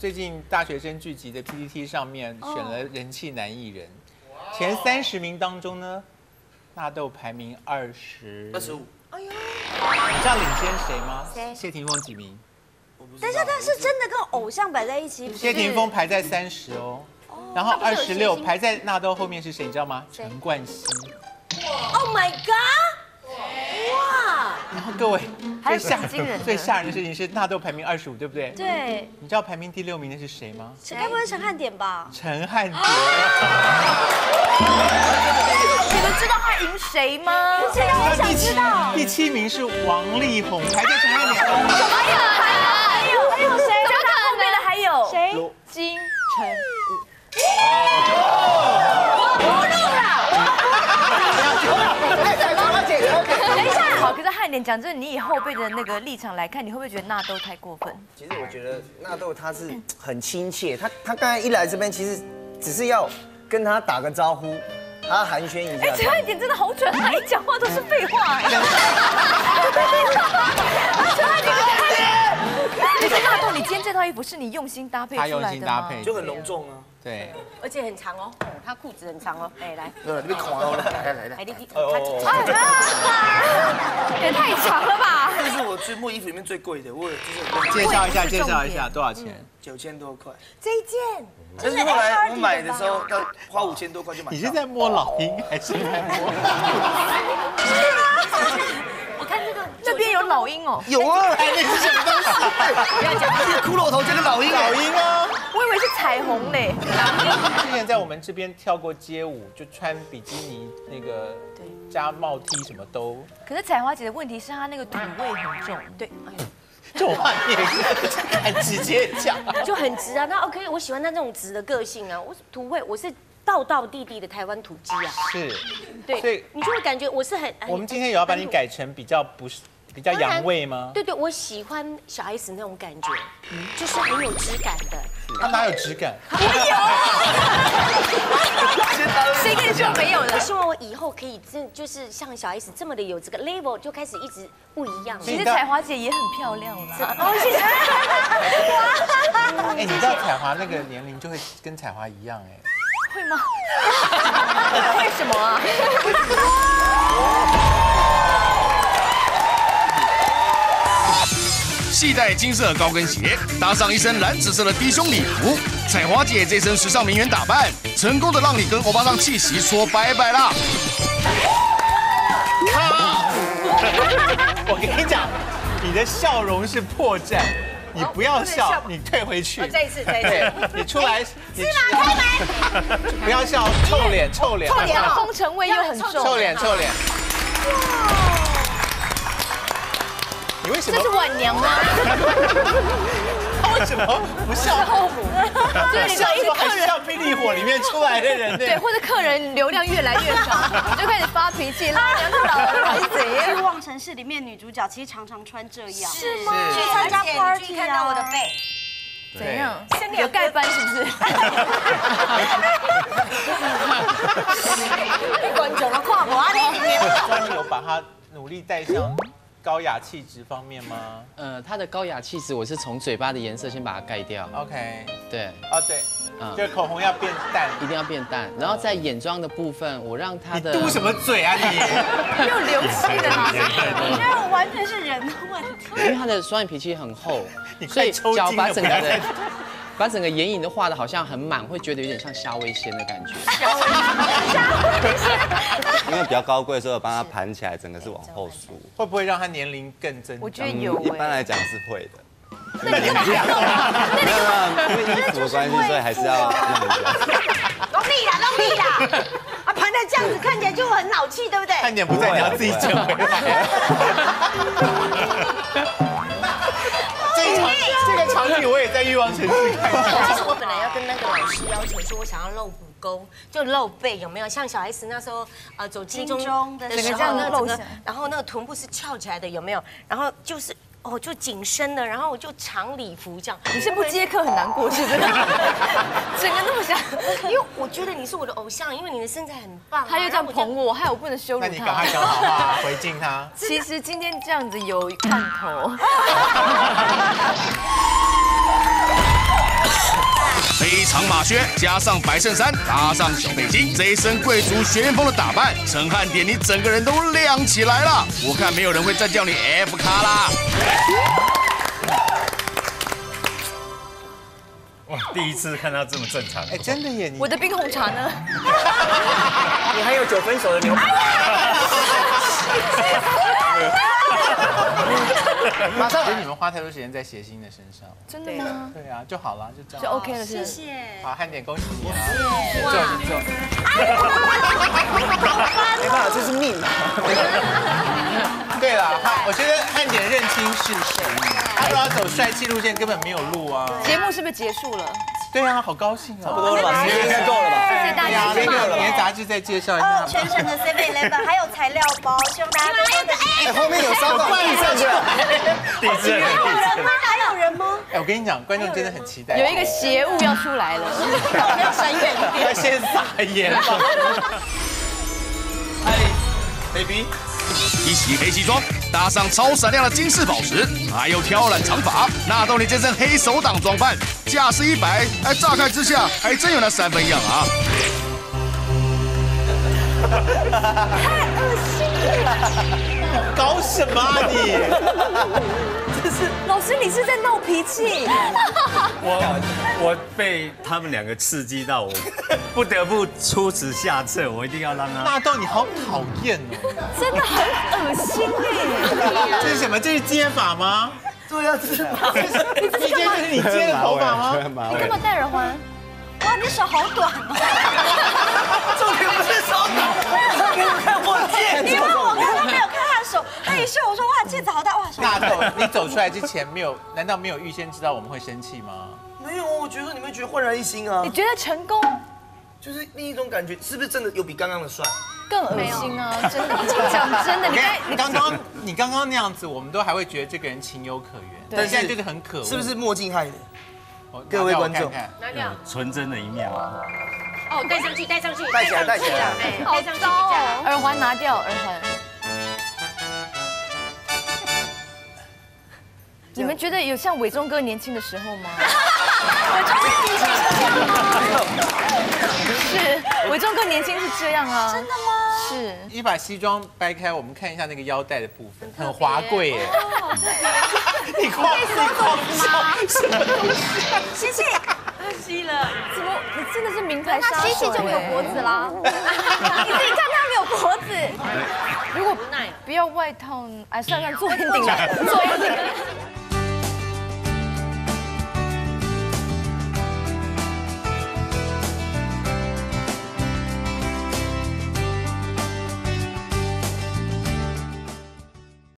最近大学生聚集的 PTT 上面选了人气男艺人，前30名当中呢，纳豆排名25。哎呦，你知道领先谁吗？ 谁？ 谢霆锋几名？ 等一下，他是真的跟偶像摆在一起？ 谢霆锋排在30哦，然后26排在纳豆后面是谁？你知道吗？陈冠希。 Oh my god！ 哇！ 然后各位，最吓人的事情是纳豆排名25，对不对？ 对。 你知道排名第6名的是谁吗？ 该不会陈汉典吧？ 陈汉典。 你们知道他赢谁吗？ 不知道，我想知道。 第7名是王力宏，排在陈汉典后面。 还有谁？ 在他后面的还有谁？ 金城武。等一下，好，可是汉典讲真的，你以后辈的那个立场来看，你会不会觉得纳豆太过分？ 其实我觉得纳豆他是很亲切，他刚才一来这边，其实只是要跟他打个招呼，他寒暄一下。 哎，陈汉典真的好准，他一讲话都是废话。陈汉典，可是纳豆，你今天这套衣服是你用心搭配出来的吗？ 他用心搭配， 就很隆重啊。 对， 而且很长哦，他裤子很长哦。哎，来， 你别狂哦，来， 也太长了吧！ 这是我最木衣服里面最贵的，我就是介绍一下，多少钱 ？9000多块。 这一件， 但是后来我买的时候要花5000多块就买。 你是在摸老鹰还是在摸？ 我看这个这边有老鹰哦。 有啊，那是什么东西？不要讲，是骷髅头这个老鹰。 老鹰啊！ 我以为是彩虹嘞。 之前在我们这边跳过街舞，就穿比基尼那个，加帽 T 什么都。 可是彩华姐的问题是她那个土味很重，对，哎呦， 这种话你也是很直接讲， 就很直啊。那 OK， 我喜欢他这种直的个性啊。我土味，我是道道地地的台湾土鸡啊。 是， 对，所以你就会感觉我是很。 我们今天有要把你改成比较不是。比较洋味吗？ 对对，我喜欢小 S 那种感觉，就是很有质感的。 他哪有质感？ 没有。谁跟你说没有的？ 我希望我以后可以就是像小 S 这么的有这个 level， 就开始一直不一样。 其实彩华姐也很漂亮啦。 哦，谢谢。 哎，你知道彩华那个年龄就会跟彩华一样哎？ 会吗？为什么啊？ 系带金色高跟鞋，搭上一身蓝紫色的低胸礼服，彩华姐这身时尚名媛打扮，成功的让你跟欧巴桑气息说拜拜啦！ 我跟你讲，你的笑容是破绽，你不要笑，你退回去。 再一次， 你出来， 司马开门， 不要笑，臭脸。 臭脸，风尘味又很重。 臭脸。你为什么？ 这是晚娘吗？ 他为什么不笑后母？ 对，你知道一个客人像霹雳火里面出来的人， 对，或者客人流量越来越少，你就开始发脾气，老娘就老了还是怎样？ 欲望城市里面女主角其实常常穿这样， 是吗？ 去参加 party 看到我的背。 怎样？有盖斑是不是？ 观众都看不完你。 专有把它努力带向高雅气质方面吗？ 它的高雅气质，我是从嘴巴的颜色先把它盖掉。 OK， 对， 对，就是口红要变淡， 一定要变淡。然后在眼妆的部分，我让它的。 你嘟什么嘴啊你？ 又流气的啦！ 我觉得完全是人的问题。 因为它的双眼皮其实很厚，所以只要把整个眼影都画的好像很满，会觉得有点像夏威夷的感觉。 因为比较高贵，所以我帮它盘起来，整个是往后梳。 会不会让它年龄更增长？ 我觉得有。 一般来讲是会的。 那你干嘛不要弄啊？ 没有，因为衣服的关系，所以还是要弄一下。 弄力啦！啊，盘成这样子看起来就很老气，对不对？ 看点不在，你要自己捡回来。这个场景我也在欲望城市看过。 其实我本来要跟那个老师要求说，我想要露骨沟，就露背，有没有？像小 S 那时候走金钟的时候，那整个，然后那个臀部是翘起来的，有没有？然后就是就紧身的，然后我就长礼服这样。 你是不接客很难过是不是？整个那么想， 因为我觉得你是我的偶像，因为你的身材很棒。 他又这样捧我，害我不能羞辱他。 那你赶快讲好话回敬他。 其实今天这样子有看头。 长马靴加上白衬衫，搭上小背巾，这一身贵族学院风的打扮，陈汉典你整个人都亮起来了。我看没有人会再叫你 F 咖啦。 哇，第一次看他这么正常。 哎，真的耶！ 我的冰红茶呢？ 你还有9分熟的牛排。 马上，觉得你们花太多时间在谐星的身上。 真的吗？ 对啊，就好了，就这样。 就 OK 了， 谢谢。 好，汉典，恭喜你啊！ 哇， 没办法，这是命嘛。 对了，我觉得汉典认清事实，他说要走帅气路线，根本没有路啊。 节目是不是结束了？ 对啊，好高兴啊！ 差不多了吧，时间应该够了吧？ 谢谢大家。 那个你的杂志再介绍一下。 全程的 7-Eleven 还有材料包，希望大家多多的。 哎，后面有烧到地上去了。 地质人， 还有人吗？ 哎，我跟你讲，观众真的很期待。 有一个邪物要出来了， 我们要闪远一点。 要先撒盐吧。嗨 ，baby。 一袭黑西装，搭上超闪亮的金饰宝石，还有挑染长发，纳豆你这身黑手党装扮，架势一摆，哎，乍看之下还真有那3分样啊！ 太恶心了！ 搞什么啊你？ 老师你是在闹脾气？ 我被他们2个刺激到，我不得不出此下策，我一定要让他。 纳豆你好讨厌哦， 真的很恶心哎！ 这是什么？这是接发吗？ 对啊，这是这是你接的头发吗？ 你干嘛戴耳环？ 哇，你手好短哦！ 重点不是手短，给我看我戒指。 因为我刚刚没有看他的手，他一秀我说哇戒指好大哇手。 纳豆，你走出来之前难道没有预先知道我们会生气吗？ 没有，我觉得你们觉得焕然一新啊你，觉得成功就是另一种感觉，是不是真的有比刚刚的帅？ 更恶心啊！真的，讲真的， 你刚刚那样子，我们都还会觉得这个人情有可原，但现在就是很可恶， 是不是墨镜害的？ 我各位观众看看拿掉。 纯真的一面嘛。 哦，戴上去，戴上去， 戴起来戴起来哎， 好戴上去糟哦！ 比较好。 耳环拿掉，耳环。你们觉得有像伟忠哥年轻的时候吗？是，伟忠哥年轻是这样啊。真的吗？是。 你把西装掰开，我们看一下那个腰带的部分，很华贵耶。你夸吗？什么东西？ 谢谢。 吸了， 怎么？你真的是名牌杀手？ 那西西就没有脖子啦。你自己看他没有脖子。 如果不要外套，哎，算了，做 ending 了，做 ending。